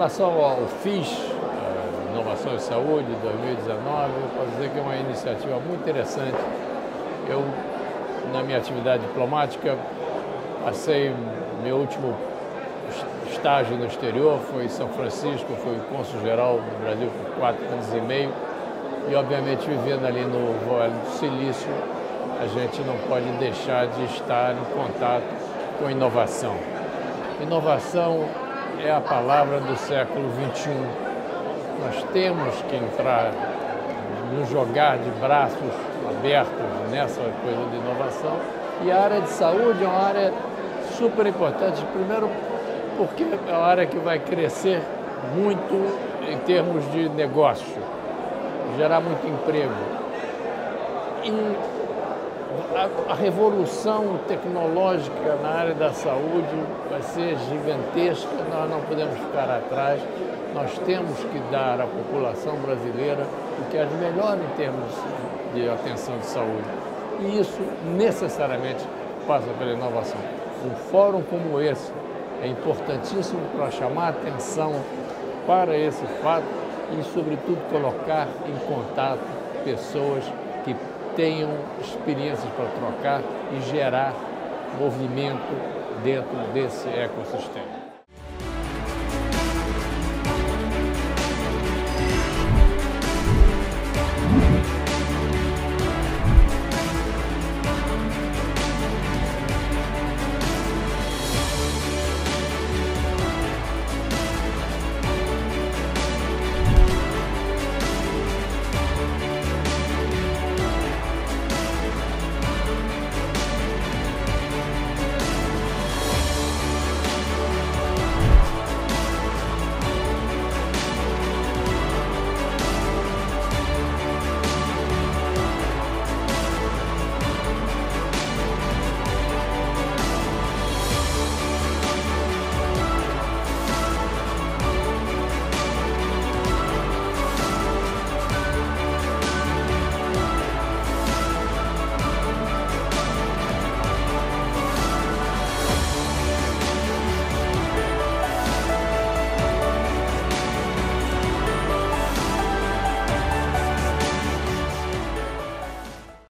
relação ao FIS, Inovação e Saúde 2019, eu posso dizer que é uma iniciativa muito interessante. Eu, na minha atividade diplomática, passei meu último estágio no exterior, foi em São Francisco, fui cônsul-geral no Brasil por 4 anos e meio e, obviamente, vivendo ali no Vale do Silício, a gente não pode deixar de estar em contato com inovação. Inovação é a palavra do século XXI. Nós temos que entrar no jogar de braços abertos nessa coisa de inovação, e a área de saúde é uma área super importante. Primeiro, porque é uma área que vai crescer muito em termos de negócio, gerar muito emprego. E a revolução tecnológica na área da saúde vai ser gigantesca, nós não podemos ficar atrás, nós temos que dar à população brasileira o que é de melhor em termos de atenção de saúde. E isso necessariamente passa pela inovação. Um fórum como esse é importantíssimo para chamar a atenção para esse fato e, sobretudo, colocar em contato pessoas que tenham experiências para trocar e gerar movimento dentro desse ecossistema.